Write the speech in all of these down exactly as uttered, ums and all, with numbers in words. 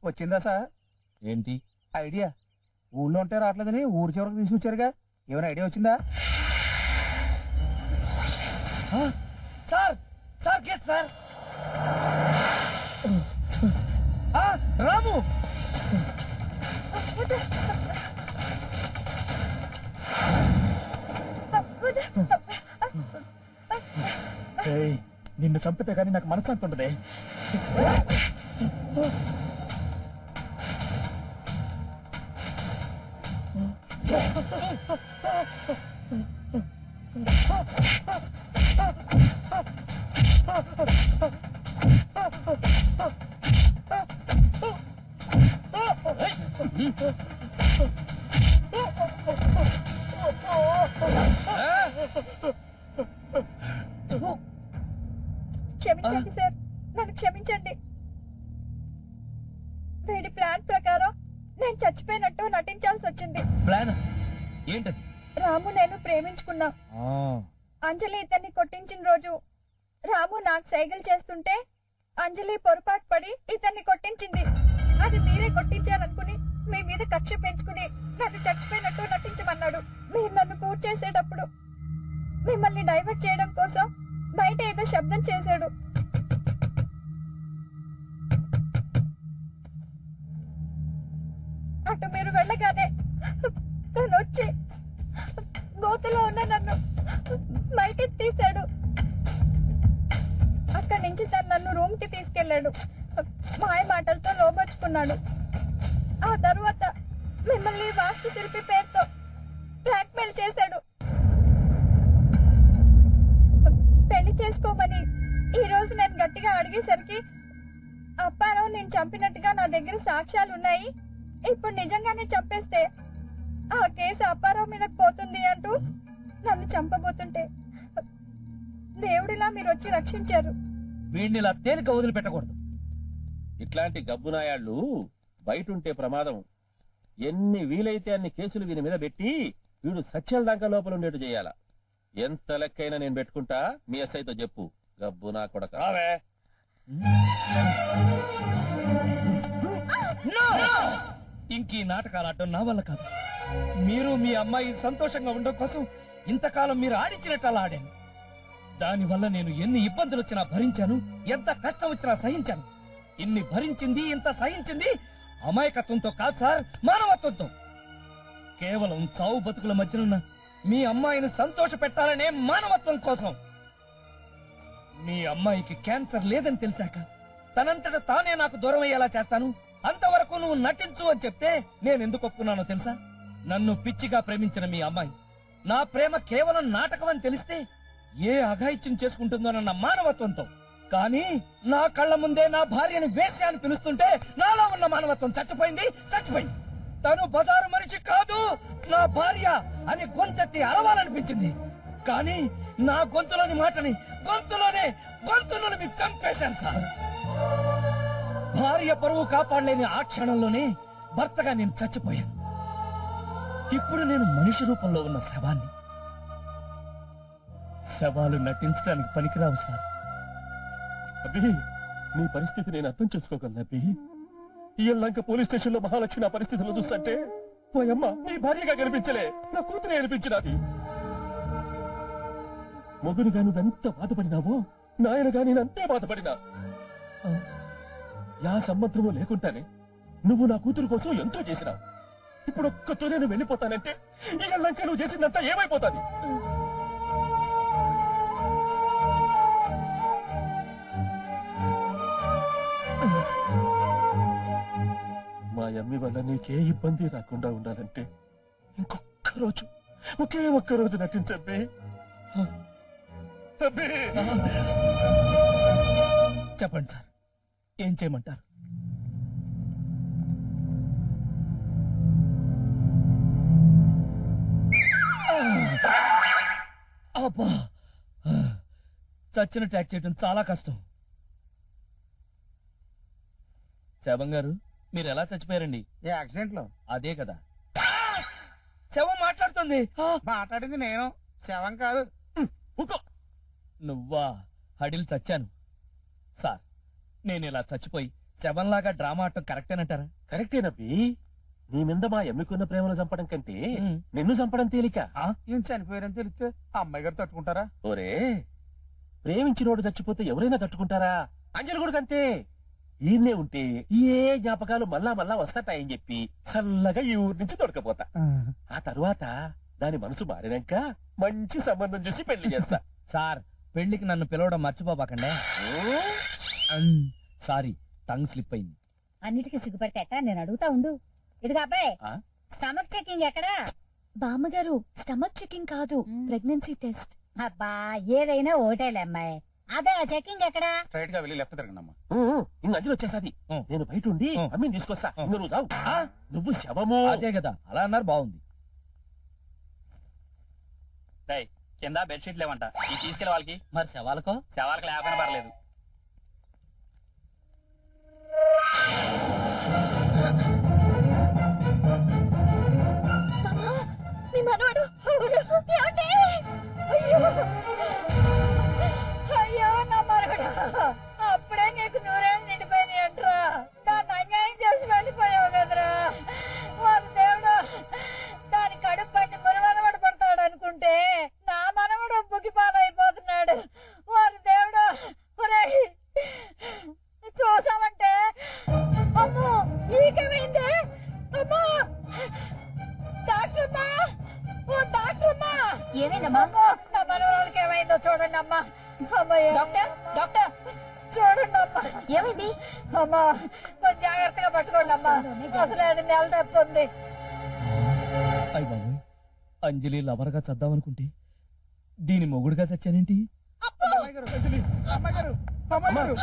వచ్చిందా సార్? ఏంటి ఐడియా? ఊళ్ళో ఉంటే రావట్లేదని ఊరు చివరికి తీసుకొచ్చారుగా, ఏమైనా ఐడియా వచ్చిందా? Sir sir case sir. Ramu నిన్ను చంపితే కానీ నాకు మనశ్శాంతి ఉండదే. క్షమించండి సార్, నన్ను క్షమించండి. వీడి ప్లాన్ ప్రకారం నేను చచ్చిపోయినట్టు నటించాల్సి వచ్చింది. ప్లాన్ ఏంటది? రాము నేను ప్రేమించుకున్నా. అంజలి ఇతన్ని కొట్టించిన రోజు రాము నాకు సైకిల్ చేస్తుంటే అంజలి పొరపాటు పడి ఇతన్ని కొట్టించింది. అది మీరే కొట్టించారనుకుని మీ మీద కక్ష పెంచుకుని నన్ను చచ్చిపోయినట్టు నటించమన్నాడు. మీరు నన్ను కూర్ చేసేటప్పుడు మిమ్మల్ని డైవర్ట్ చేయడం కోసం బయట ఏదో శబ్దం చేశాడు. అటు మీరు వెళ్ళగానే తను వచ్చి గోతులో ఉన్న నన్ను బయటికి తీశాడు. అక్కడి నుంచి తను నన్ను రూమ్ కి తీసుకెళ్లాడు. మాయ మాటలతో లోబర్చుకున్నాడు. ఆ తర్వాత మిమ్మల్ని వాస్తు శిల్పి పేరుతో బ్లాక్మెయిల్ చేశాడు. పెళ్లి చేసుకోమని ఈ రోజు నేను గట్టిగా అడిగేసరికి అప్పారావు నేను చంపినట్టుగా నా దగ్గర సాక్ష్యాలు ఉన్నాయి, ఇప్పుడు నిజంగానే చంపేస్తే ఆ కేసు అప్పారావు మీదకి పోతుంది అంటూ నన్ను చంపబోతుంటే దేవుడిలా మీరు వచ్చి రక్షించారు. వీడిని ఇలా తేలిక వదిలిపెట్టకూడదు. ఇట్లాంటి గబ్బునాయాళ్ళు బయట ఉంటే ప్రమాదం. ఎన్ని వీలైతే అన్ని కేసులు వీని మీద పెట్టి వీడు సత్యాల దాకా లోపల ఉండేట్టు చేయాల. ఎంత లెక్కైనా నేను పెట్టుకుంటా, మీ ఎస్ఐతో చెప్పు. గబ్బు నా కొడక. ఇంకీ నాటకాలు ఆడటం నా వల్ల కాదు. మీరు మీ అమ్మాయి సంతోషంగా ఉండడం కోసం ఇంతకాలం మీరు ఆడించినట్టు అలా ఆడాను. దానివల్ల నేను ఎన్ని ఇబ్బందులు వచ్చినా భరించాను, ఎంత కష్టం వచ్చినా సహించాను. ఇన్ని భరించింది, ఇంత సహించింది అమాయకత్వంతో కాదు సార్, మానవత్వంతో. కేవలం చావు బతుకుల మధ్యనున్న మీ అమ్మాయిని సంతోష పెట్టాలనే మానవత్వం కోసం. మీ అమ్మాయికి క్యాన్సర్ లేదని తెలిసాక తనంతట తానే నాకు దూరం అయ్యేలా చేస్తాను, అంతవరకు నువ్వు నటించు అని చెప్తే నేను ఎందుకు ఒప్పుకున్నానో తెలుసా? నన్ను పిచ్చిగా ప్రేమించిన మీ అమ్మాయి నా ప్రేమ కేవలం నాటకం అని తెలిస్తే ఏ అఘాయిత్యం చేసుకుంటుందోనన్న మానవత్వంతో. కానీ నా కళ్ళ ముందే నా భార్యను వేశ్య అని పిలుస్తుంటే నాలో ఉన్న మానవత్వం చచ్చిపోయింది చచ్చిపోయింది తను బజారు మనిషి కాదు, నా భార్య అని గొంతెత్తి అరవాలనిపించింది. కానీ నా గొంతులోని మాటని గొంతులోనే గొంతులను మీ చంపేశాను సార్. భార్య పరువు కాపాడలేని ఆ క్షణంలోనే భర్తగా నేను చచ్చిపోయాను. ఇప్పుడు నేను మనిషి రూపంలో ఉన్న శవాన్ని. శవాలు నటించడానికి పనికిరావు సార్. అబ్బి, నీ పరిస్థితి నేను అర్థం చేసుకోగలను అబ్బి. ఈ లంక పోలీస్ స్టేషన్ లో మహాలక్ష్మి నా పరిస్థితులు చూస్తుంటే మా అమ్మ నీ భార్యగా కనిపించలే, నా కూతురే అనిపించినది. మొగునిగా నువ్వెంత బాధపడినావో నాయనగా నేనంతే బాధపడినా. యా సంబంధము లేకుండానే నువ్వు నా కూతురు కోసం ఎంతో చేసినావు. ఇప్పుడు ఒక్కతో నేను వెళ్ళిపోతానంటే ఇక లంక నువ్వు చేసిందంతా ఏమైపోతాది? మా అమ్మి వల్ల నీకే ఇబ్బంది రాకుండా ఉండాలంటే ఇంకొక్క రోజు, ఒకే ఒక్క రోజు నటించబ్బే. చెప్పండి సార్, ఏం చేయమంటారు? అబ్బా, చచ్చిన ట్యాక్ చేయడం చాలా కష్టం. శవం గారు, మీరు ఎలా చచ్చిపోయారండి? ఏ యాక్సిడెంట్ లో. అదే కదా, శవం మాట్లాడుతుంది. మాట్లాడింది నేను, శవం కాదు. నువ్వా? హడిల్ చచ్చాను సార్. నేను ఇలా చచ్చిపోయి శవంలాగా డ్రామా ఆడటం కరెక్టేనంటారా? కరెక్టేనబ్బి. నీ మీద మా ఎమ్మికున్న ప్రేమను చంపడం కంటే ఉమ్. నిన్ను చంపడం తేలిక. ఈయన చనిపోయారని తెలిస్తే ఆ అమ్మాయి గారు తట్టుకుంటారా? ఓరే, ప్రేమించినోడు చచ్చిపోతే ఎవరైనా తట్టుకుంటారా? అంజలి కూడా అంతే. ఈయన్నే ఉంటే ఏ జ్ఞాపకాలు మళ్ళా మళ్ళా వస్తాయని చెప్పి చల్లగా ఈ ఊరి నుంచి దొరకపోతా. ఆ తరువాత దాని మనసు మారినాక మంచి సంబంధం చూసి పెళ్లి చేస్తా. సార్, పెళ్లికి నన్ను పిలవడం మర్చిపోబాకండే. సారీ, టంగ్ స్లిప్ అయింది. అన్నిటికీ సిగ్గుపడితే ఎట్టా? నేను అడుగుతా ఉండు. ఇదిగా అబ్బాయి, ఆ? స్టమక్ చెకింగ్ ఎక్కడా? బామ్మగారు, స్టమక్ చెకింగ్ కాదు, ప్రెగ్నెన్సీ టెస్ట్. అబ్బా, ఏదైనా ఓటేలే అమ్మాయి. అదే ఆ చెకింగ్ ఎక్కడా? స్ట్రైట్ గా వెళ్ళి లెఫ్ట్ తిరగనమ్మా. ఇంక అంజలి వచ్చేసాది. ఉం. నేను బయట ఉండి ఉం. అమ్మిని తీసుకొస్తా. ఉం. ఇంక నువ్వు రావు. ఆ, నువ్వు శవము. అదే కదా, అలా అన్నారు, బాగుంది. కింద బెడ్షీట్ లేవంట, ఈ తీసుకెళ్ళి వాళ్ళకి. మరి శవాలకో? శవాలకు లేకపోయినా పర్లేదు. మీ మనవడు ఏమండి? అయ్యో అయ్యో, నా మనవడు అప్పుడే నీకు నూరేళ్ళు నిండిపోయినాయి అంటరా. దాన్ని అన్యాయం చేసి వెళ్ళిపోయావు కదరా. వారి దేవుడు దాని కడుపు పట్టి మురి మనవడు పడతాడు అనుకుంటే నా మనవడు బుగ్గి పాలైపోతున్నాడు. వారి దేవుడు, ఒరేయ్, చూసామంటే అమ్మో నీకేమైంది? అమ్మా, డాక్టర్ అమ్మా, ఓ డాక్టర్ అమ్మా, ఏమైందమ్మా? అమ్మో, నా మనవరాలకి ఏమైందో చూడండి అమ్మా. అమ్మయ్య, డాక్టర్, డాక్టర్, చూడండి అమ్మా. ఏమైంది? అమ్మా, కొంచెం జాగ్రత్తగా పట్టుకోండి అమ్మా. అసలు అది నెల తప్పు ఉంది. అయ్య బాబు, అంజలి లవర్గా చద్దామనుకుంటే దీని మొగుడుగా చచ్చానేంటి? అమ్మాయి గారు, అంజలి, అమ్మాయి గారు, అమ్మాయి గారు.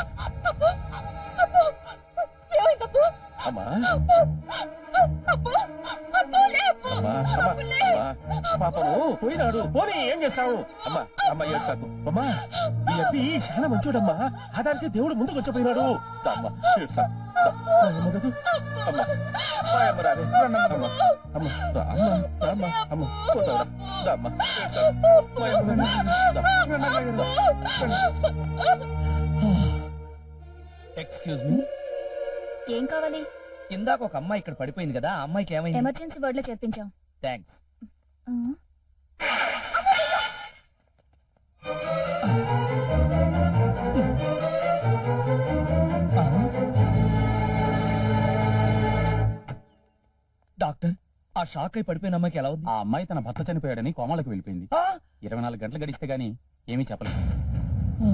ఏమైందబ్బు? అమ్మా అబ్బో, అబ్బో, లే అబ్బో. అమ్మా, అమ్మా, అమ్మా, పాపము పోయినాడు. పోనీ ఏం చేస్తావు? అమ్మా, అమ్మా ఏడ్సాకు. అమ్మా, ఈ అబ్బి చాలా మంచోడమ్మా. ఆదానికి దేవుడు ముందుకు వచ్చిపోయినాడు. దా అమ్మా, ఏడ్సాకు. దా. మా అమ్మ కదూ? అమ్మా, మా అమ్మ రాలే. అమ్మా, అమ్మ, రా అమ్మా, రా అమ్మా, అమ్మ, పోతావురా. దా అమ్మా, ఏడ్సాకు. మా అమ్మ కదూ? దా. ఎక్స్క్యూజ్ మీ, ఏం కావాలి? ఇందాక ఒక అమ్మాయి ఇక్కడ పడిపోయింది కదా, ఆ అమ్మాయికి ఏమైంది? ఎమర్జెన్సీ వార్డ్ లో చేర్పించాం. థ్యాంక్స్. డాక్టర్, ఆ షాక్ అయి పడిపోయిన అమ్మాయికి ఎలా ఉంది? ఆ అమ్మాయి తన భర్త చనిపోయాడని కోమాలకు వెళ్ళిపోయింది. ఆ! ఇరవై నాలుగు గంటలు గడిస్తే గానీ ఏమీ చెప్పలేదు. ఆ!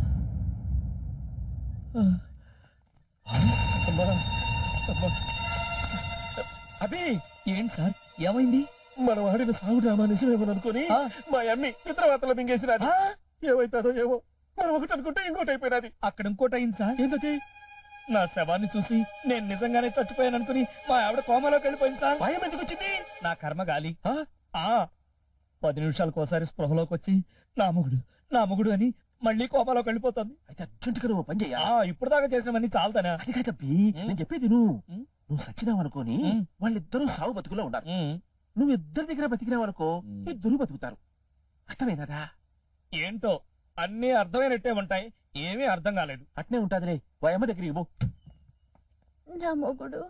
ఆ! అమ్మా, అమ్మా. అబ్బి, ఏంటి సార్, ఏమైంది? మనం ఆడిన సాగు డ్రామా నిజమేమని అనుకుని ఆ! మా అమ్మి నిద్రవాతలు మింగేసినది. ఆ! ఏమైతాదో ఏమో, మనం ఒకటి అనుకుంటే ఇంకోటి అయిపోయినది. అక్కడ ఇంకోటి అయింది సార్. ఏంటది? నా శవాన్ని చూసి నేను నిజంగానే చచ్చిపోయాను అనుకుని మా ఆవిడ కోమాలోకి వెళ్ళిపోయింది సార్. భయం ఎందుకు వచ్చింది? నా కర్మ గాలి. ఆ? ఆ పది నిమిషాలకు ఒకసారి స్పృహలోకి వచ్చి నా మొగుడు నా మొగుడు అని మళ్ళీ కోమాలోకి వెళ్ళిపోతుంది. అయితే అర్జెంటుగా నువ్వు పని చెయ్యా. ఆ ఇప్పుడు దాకా చేసినవన్నీ చాలతానా? అది కాదబ్బి, నేను చెప్పేది నువ్వు ఉం? నువ్వు సచ్చినావు అనుకోని ఉం. వాళ్ళిద్దరూ సాగు బతుకులో ఉండాలి. ఉమ్, నువ్వు ఇద్దరి దగ్గర బతికినావు అనుకో, ఉం. ఇద్దరు బతుకుతారు. అర్థమైనదా? ఏంటో అన్నీ అర్థమైనట్టే ఉంటాయి, ఏమీ అర్థం కాలేదు. అట్నే ఉంటాదిలే. వాయమ్మ దగ్గర ఇవ్వు. నా మొగుడు,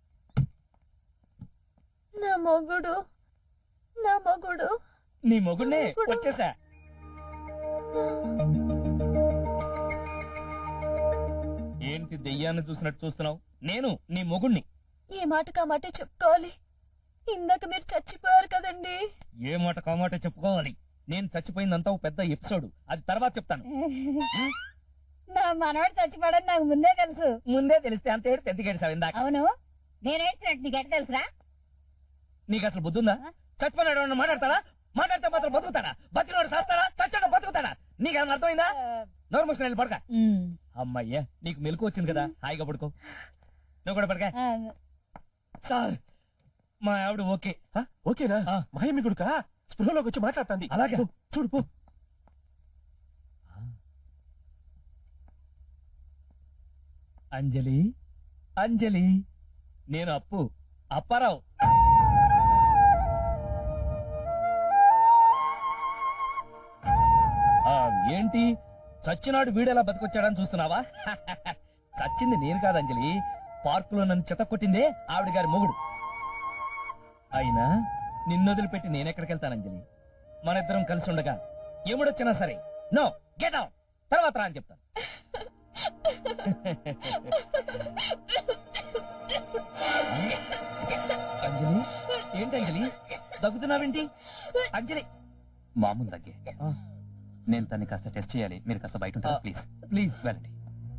నా మొగుడు, నా మొగుడు. నీ మొగుడినే వచ్చేసా. ఏంటి దెయ్యాన్ని చూసినట్టు చూస్తున్నావు? నేను నీ మొగుణ్ణి. ఈ మాట కామాటే చెప్పుకోవాలి. ఇందాక మీరు చచ్చిపోయారు కదండి. ఏ మాట కామాట చెప్పుకోవాలి. నేను చచ్చిపోయిందంతా ఒక పెద్ద ఎపిసోడ్, అది తర్వాత చెప్తాను. నా మనవాడు చచ్చిపోవడం నాకు ముందే తెలుసు. ముందే తెలిస్తే అంత ఏడు పెద్ద గడిసావు ఇందాక. అవును, నేనేడ్చినట్టు నీకు ఎట్ట తెలుసురా? నీకు అసలు బుద్ధుందా? చచ్చిపోయినాడు ఎవరన్నా మాట్లాడతారా? మాట్లాడితే మాత్రం బతుకుతాడా? బతికినోడు చేస్తారా? చచ్చాడు బతుకుతాడా? నీకేమన్నా అర్థమైందా? నోరు మూసుకుని వెళ్ళి పడక. అమ్మయ్యా, నీకు మెలకు వచ్చింది కదా, హాయిగా పడుకో. నువ్వు కూడా పడక. సార్, మా ఆవిడ ఓకే. ఆ, ఓకేనా? ఆ. మాయమ్మి గుడుకా స్పృహలోకి వచ్చి మాట్లాడుతుంది. అలాగే. పో, చూడు పో. అంజలి, అంజలి, నేను అప్పు, అప్పారావు. ఆ, ఏంటి చచ్చినాడు వీడెలా బతికొచ్చాడని చూస్తున్నావా? చచ్చింది నేను కాదు అంజలి, పార్కులో నన్ను చెత్త కొట్టిందే ఆవిడ గారి మొగుడు. అయినా నిన్నొదిలిపెట్టి నేనెక్కడికి వెళ్తాను అంజలి? మన ఇద్దరం కలిసి ఉండగా ఎముడొచ్చినా సరే నో గెట్ అవుట్, తర్వాత రా అని చెప్తాను. అంజలి ఏంటి అంజలి దగ్గుతున్నావేంటి? అంజలి మామూలు దగ్గే. నేను తన్ని కాస్త టెస్ట్ చేయాలి, మీరు కాస్త బయట ఉంటారా ప్లీజ్? ప్లీజ్ వెళ్ళండి.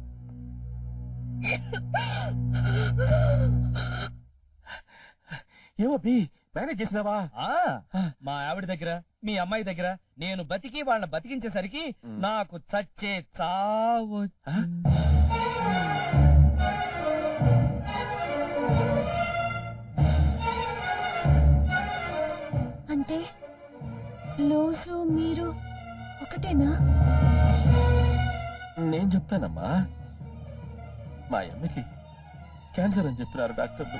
ఏమో బి మేనేజ్ చేసినావా? ఆ, మా ఆవిడ దగ్గర మీ అమ్మాయి దగ్గర నేను బతికి వాళ్ళని బతికించేసరికి నాకు చచ్చే చావు. అంటే లూజు మీరు ఒకటేనా? నేను చెప్తానమ్మా, మా అమ్మకి క్యాన్సర్ అని చెప్పినారు డాక్టర్లు.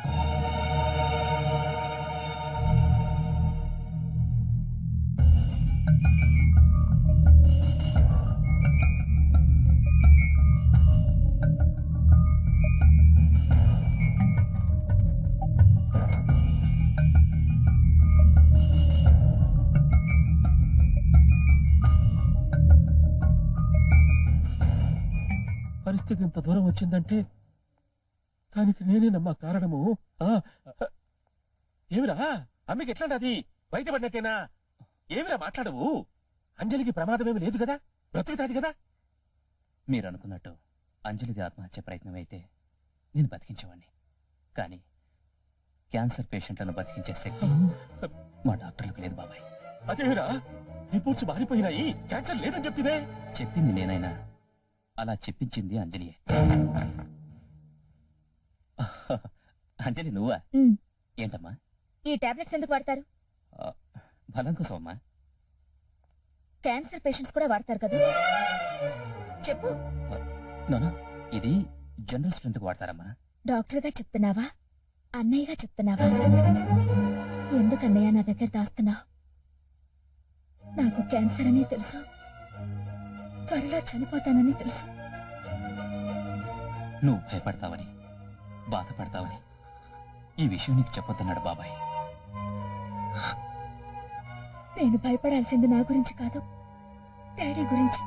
పరిస్థితి ఇంత దూరం వచ్చిందంటే దానికి నేనేనమ్మా కారణము. ఆ, ఏమిరా అమ్మకి ఎట్లాంటి బయటపడినట్టేనా? ఏమిరా మాట్లాడవు? అంజలికి ప్రమాదమేమి లేదు కదా, బ్రతుకుతాది కదా. మీరు అనుకున్నట్టు అంజలిది ఆత్మహత్య ప్రయత్నం అయితే నేను బతికించేవాడిని, కానీ క్యాన్సర్ పేషెంట్లను బతికించే శక్తి మా డాక్టర్లకు లేదు బాబాయ్. అదేమిరా రిపోర్ట్స్ మారిపోయినాయి, క్యాన్సర్ లేదని చెప్తివే. చెప్పింది నేనైనా అలా చెప్పించింది అంజలియే. అంజలి నువ్వా? ఏంటమ్మా ఈ టాబ్లెట్స్ ఎందుకు వాడతారు? బలం కోసం అమ్మా. క్యాన్సర్ పేషెంట్స్ కూడా వాడతారు కదా, చెప్పు. నోనో, ఇది జనరల్ స్ట్రెంత్ వాడతారమ్మా. డాక్టర్ గా చెప్తున్నావా, అన్నయ్యగా చెప్తున్నావా? ఎందుకు అన్నయ్య నా దగ్గర దాస్తున్నావు? నాకు క్యాన్సర్ అని తెలుసు, త్వరలో చనిపోతానని తెలుసు. నువ్వు భయపడతావని, బాధపడతావని ఈ విషయం నీకు చెప్పొద్దన్నాడు బాబాయ్. నేను భయపడాల్సింది నా గురించి కాదు, డాడీ గురించి.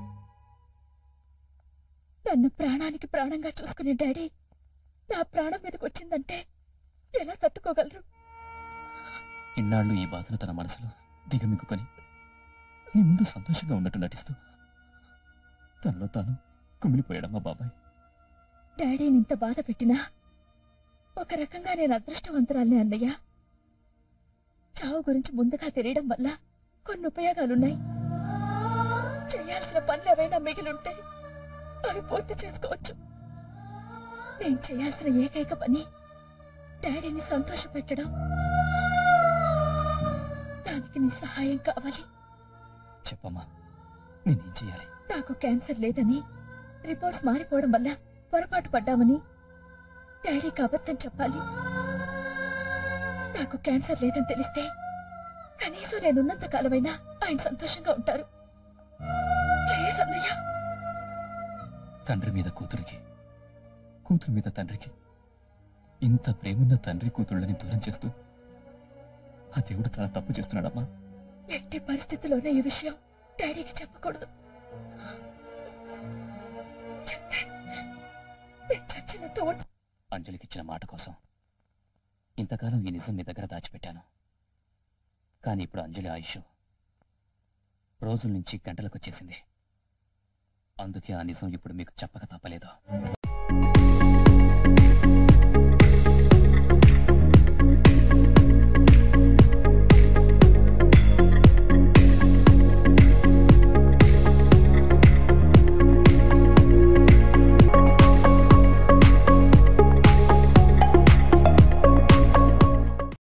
నన్ను ప్రాణానికి ప్రాణంగా చూసుకునే డాడీ నా ప్రాణం మీదకి వచ్చిందంటే ఎలా తట్టుకోగలరు? ఇన్నాళ్ళు ఈ బాధను తన మనసులో దిగమింగుకొని నీ ముందు సంతోషంగా ఉన్నట్టు నటిస్తూ తనలో తాను కుమిలిపోయాడమ్మా బాబాయ్. డాడీని ఇంత బాధ పెట్టినా ఒక రకంగా నేను అదృష్టవంతురాల్ని అన్నయ్య. చావు గురించి ముందుగా తెలియడం వల్ల కొన్ని ఉపయోగాలున్నాయి. చేయాల్సిన పనులు ఏవైనా మిగిలింటే అవి పూర్తి చేసుకోవచ్చు. నేను చేయాల్సిన ఏకైక పని డాడీని సంతోష పెట్టడం. దానికి నీ సహాయం కావాలి. చెప్పమ్మా, నేనేం చెయ్యాలి? నాకు క్యాన్సర్ లేదని రిపోర్ట్స్ మారిపోవడం వల్ల పొరపాటు పడ్డామని డాడీకి అబద్ధం చెప్పాలి. నాకు క్యాన్సర్ లేదని తెలిస్తే కనీసం నేనున్నంత కాలమైనా ఆయన సంతోషంగా ఉంటారు. ప్లీజ్ అన్నయ్య. తండ్రి మీద కూతురికి, కూతురు మీద తండ్రికి ఇంత ప్రేమున్న తండ్రి కూతుళ్ళని దూరం చేస్తూ ఆ దేవుడు చాలా తప్పు చేస్తున్నాడమ్మా. ఎట్టి పరిస్థితుల్లోనే ఈ విషయం డాడీకి చెప్పకూడదు. చెప్తే నేను చచ్చినంత ఒట్టు. అంజలికిచ్చిన మాట కోసం ఇంతకాలం ఈ నిజం మీ దగ్గర దాచిపెట్టాను. కానీ ఇప్పుడు అంజలి ఆయుష్ రోజుల నుంచి గంటలకు వచ్చేసింది. అందుకే ఆ నిజం ఇప్పుడు మీకు చెప్పక తప్పలేదు.